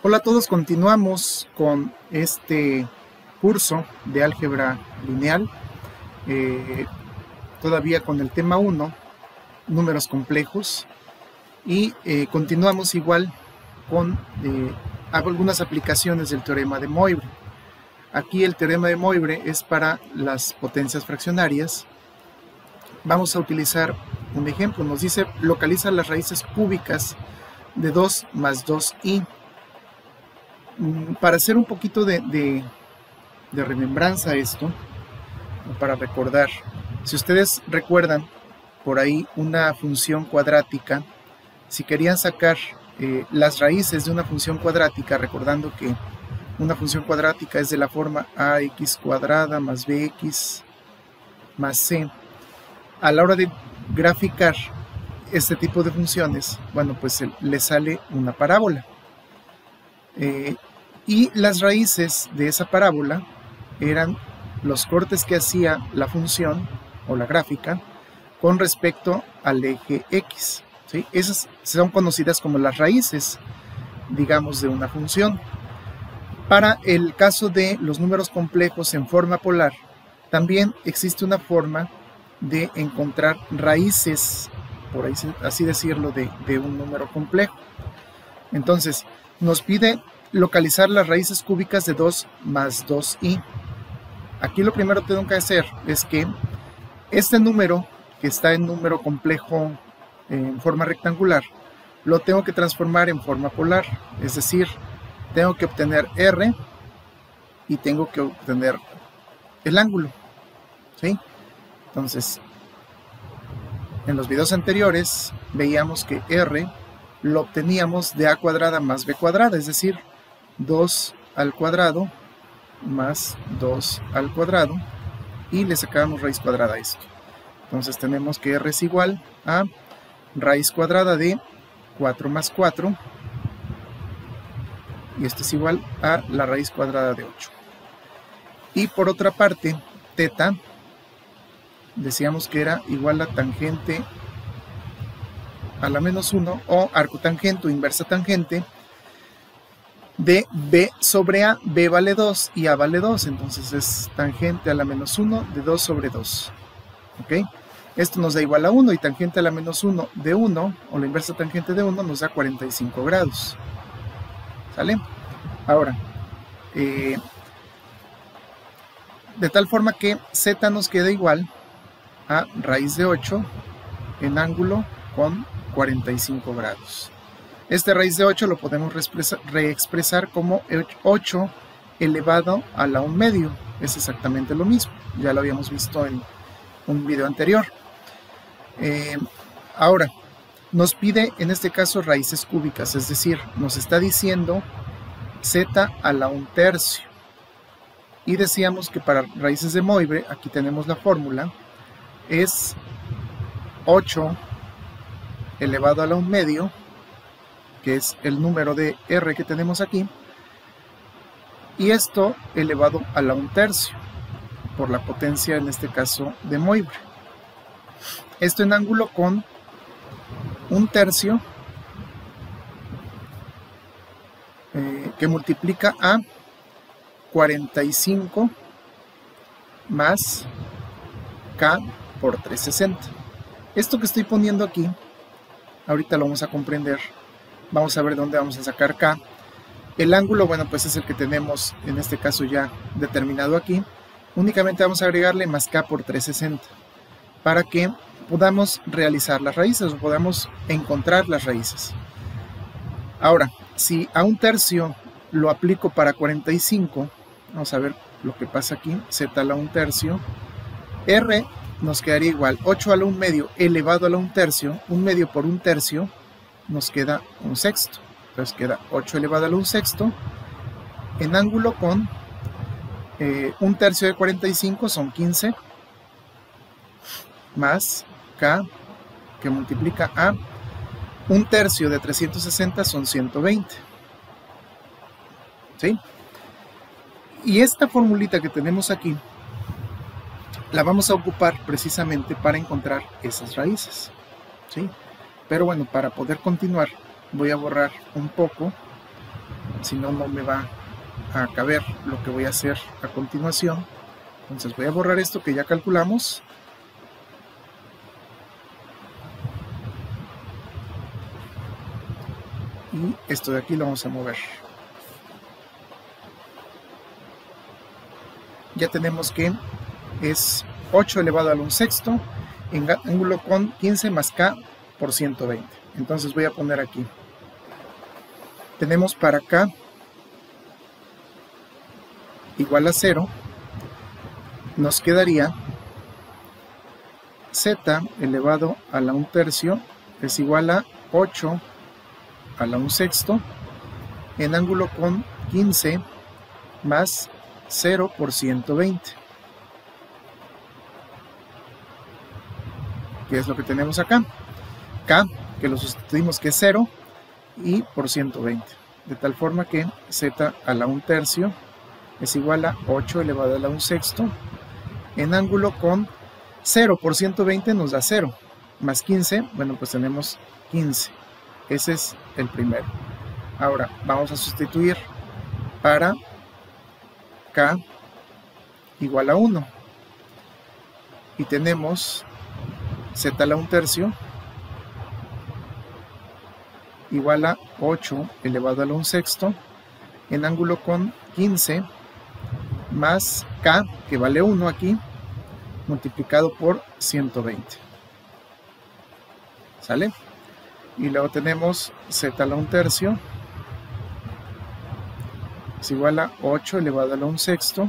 Hola a todos, continuamos con este curso de álgebra lineal, todavía con el tema 1, números complejos, y continuamos igual con algunas aplicaciones del teorema de Moivre. Aquí el teorema de Moivre es para las potencias fraccionarias. Vamos a utilizar un ejemplo, nos dice localiza las raíces cúbicas de 2 más 2i. Para hacer un poquito de remembranza a esto, para recordar, si ustedes recuerdan por ahí una función cuadrática, si querían sacar las raíces de una función cuadrática, recordando que una función cuadrática es de la forma ax cuadrada más bx más c, a la hora de graficar este tipo de funciones, bueno, pues le sale una parábola. Y las raíces de esa parábola eran los cortes que hacía la función o la gráfica con respecto al eje X, ¿sí? Esas son conocidas como las raíces, digamos, de una función. Para el caso de los números complejos en forma polar, también existe una forma de encontrar raíces, por así decirlo, de un número complejo. Entonces, nos pide localizar las raíces cúbicas de 2 más 2i. Aquí lo primero que tengo que hacer es que este número, que está en número complejo en forma rectangular, lo tengo que transformar en forma polar. Es decir, tengo que obtener r y tengo que obtener el ángulo, ¿sí? Entonces, en los videos anteriores veíamos que r lo obteníamos de a cuadrada más b cuadrada, es decir, 2 al cuadrado más 2 al cuadrado, y le sacamos raíz cuadrada a esto. Entonces tenemos que r es igual a raíz cuadrada de 4 más 4, y esto es igual a la raíz cuadrada de 8. Y por otra parte, teta, decíamos que era igual a tangente a la menos 1, o arcotangente o inversa tangente de b sobre a. B vale 2 y a vale 2, entonces es tangente a la menos 1 de 2 sobre 2. ¿Ok? Esto nos da igual a 1, y tangente a la menos 1 de 1, o la inversa tangente de 1, nos da 45 grados. ¿Sale? Ahora, de tal forma que z nos queda igual a raíz de 8 en ángulo con 45 grados. Este raíz de 8 lo podemos reexpresar como 8 elevado a la 1 medio. Es exactamente lo mismo. Ya lo habíamos visto en un video anterior. Ahora, nos pide en este caso raíces cúbicas, es decir, nos está diciendo z a la 1 tercio. Y decíamos que para raíces de Moivre, aquí tenemos la fórmula, es 8 elevado a la 1 medio, que es el número de r que tenemos aquí, y esto elevado a la 1 tercio, por la potencia en este caso de Moivre. Esto en ángulo con 1 tercio, que multiplica a 45 más k por 360. Esto que estoy poniendo aquí, ahorita lo vamos a comprender. Vamos a ver dónde vamos a sacar k. El ángulo, bueno, pues es el que tenemos en este caso ya determinado aquí. Únicamente vamos a agregarle más k por 360 para que podamos realizar las raíces o podamos encontrar las raíces. Ahora, si a 1 tercio lo aplico para 45, vamos a ver lo que pasa aquí. Z a la 1 tercio, r nos quedaría igual 8 a la 1 medio elevado a la 1 tercio. 1 medio por 1 tercio nos queda 1 sexto. Entonces queda 8 elevado a la 1 sexto en ángulo con 1 tercio de 45 son 15 más k, que multiplica a 1 tercio de 360 son 120. ¿Sí? Y esta formulita que tenemos aquí la vamos a ocupar precisamente para encontrar esas raíces. ¿Sí? Pero bueno, para poder continuar voy a borrar un poco si no, no me va a caber lo que voy a hacer a continuación. Entonces voy a borrar esto que ya calculamos. Y esto de aquí lo vamos a mover. Ya tenemos que es 8 elevado al 1 sexto en ángulo con 15 más K por 120. Entonces voy a poner aquí. Tenemos para K igual a 0. Nos quedaría Z elevado a la 1 tercio es igual a 8 a la 1 sexto en ángulo con 15 más 0 por 120. ¿Qué es lo que tenemos acá? K, que lo sustituimos que es 0, y por 120. De tal forma que Z a la 1 tercio es igual a 8 elevado a la 1 sexto en ángulo con 0 por 120 nos da 0. Más 15, bueno, pues tenemos 15. Ese es el primero. Ahora vamos a sustituir para K igual a 1. Y tenemos Z a la 1 tercio igual a 8 elevado a la 1 sexto en ángulo con 15 más K, que vale 1 aquí, multiplicado por 120. ¿Sale? Y luego tenemos Z a la 1 tercio es igual a 8 elevado a la 1 sexto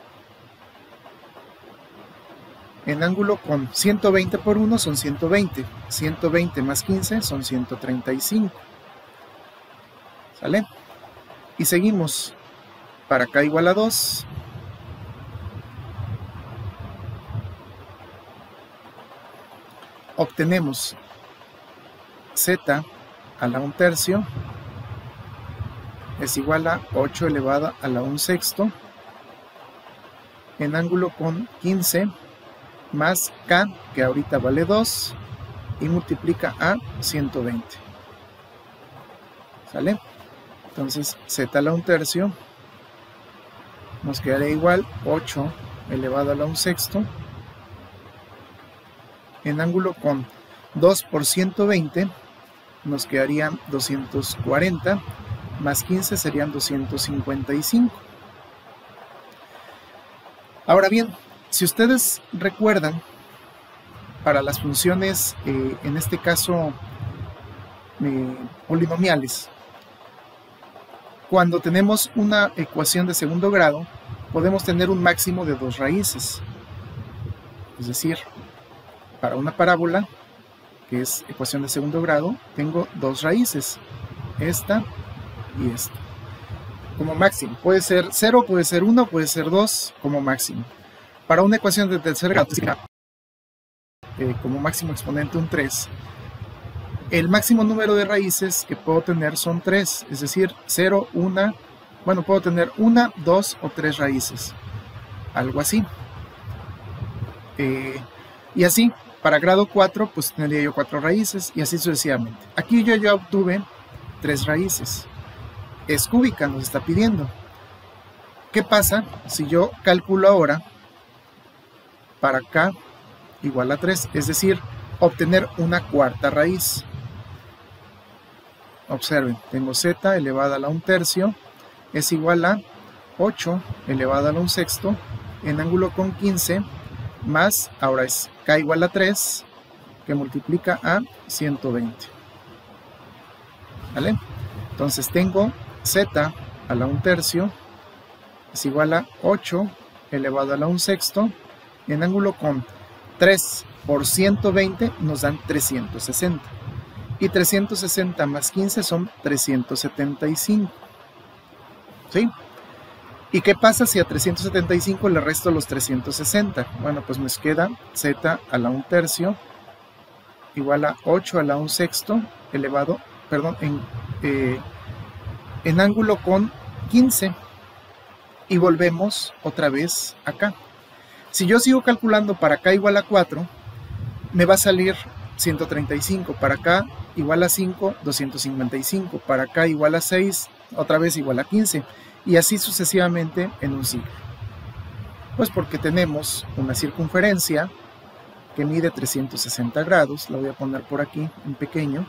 en ángulo con 120 por 1 son 120. 120 más 15 son 135. ¿Sale? Y seguimos. Para K igual a 2. Obtenemos Z a la 1 tercio es igual a 8 elevado a la 1 sexto en ángulo con 15 más K, que ahorita vale 2, y multiplica a 120. ¿Sale? Entonces Z a la 1 tercio nos quedaría igual 8 elevado a la 1 sexto en ángulo con 2 por 120 nos quedarían 240, más 15 serían 255. Ahora bien, si ustedes recuerdan, para las funciones, en este caso polinomiales, cuando tenemos una ecuación de segundo grado, podemos tener un máximo de 2 raíces. Es decir, para una parábola, que es ecuación de segundo grado, tengo 2 raíces, esta y esta, como máximo. Puede ser 0, puede ser 1, puede ser 2, como máximo. Para una ecuación de tercer grado, como máximo exponente un 3, el máximo número de raíces que puedo tener son 3, es decir, 0, 1, bueno, puedo tener 1, 2 o 3 raíces, algo así. Y así, para grado 4, pues tendría yo 4 raíces, y así sucesivamente. Aquí yo ya obtuve 3 raíces. Es cúbica, nos está pidiendo. ¿Qué pasa si yo calculo ahora para K igual a 3? Es decir, obtener una cuarta raíz. Observen, tengo Z elevada a la 1 tercio es igual a 8 elevado a la 1 sexto en ángulo con 15 más, ahora es K igual a 3, que multiplica a 120. ¿Vale? Entonces tengo Z a la 1 tercio es igual a 8 elevado a la 1 sexto en ángulo con 3 por 120 nos dan 360. Y 360 más 15 son 375. ¿Sí? ¿Y qué pasa si a 375 le resto los 360? Bueno, pues me queda Z a la 1 tercio igual a 8 a la 1 sexto elevado, perdón, en ángulo con 15. Y volvemos otra vez acá. Si yo sigo calculando para K igual a 4, me va a salir 135. Para K igual a 5, 255. Para K igual a 6, otra vez igual a 15, y así sucesivamente en un ciclo. Pues porque tenemos una circunferencia que mide 360 grados, la voy a poner por aquí en pequeño,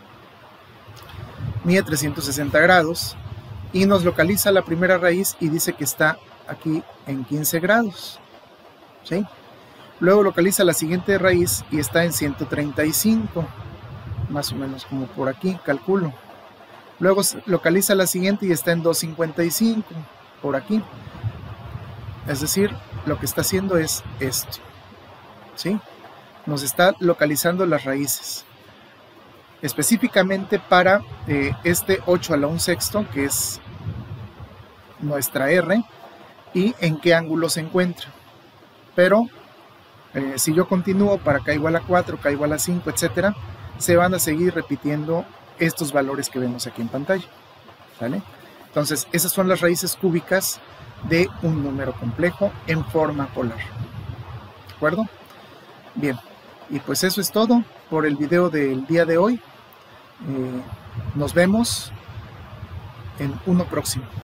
mide 360 grados, y nos localiza la primera raíz y dice que está aquí en 15 grados, ¿sí? Luego localiza la siguiente raíz y está en 135, más o menos como por aquí, calculo. Luego localiza la siguiente y está en 255, por aquí. Es decir, lo que está haciendo es esto, ¿sí? Nos está localizando las raíces. Específicamente para este 8 a la 1/6, que es nuestra R, y en qué ángulo se encuentra. Pero si yo continúo para k igual a 4, k igual a 5, etc., se van a seguir repitiendo estos valores que vemos aquí en pantalla, ¿vale? Entonces, esas son las raíces cúbicas de un número complejo en forma polar, ¿de acuerdo? Bien, y pues eso es todo por el video del día de hoy. Nos vemos en uno próximo.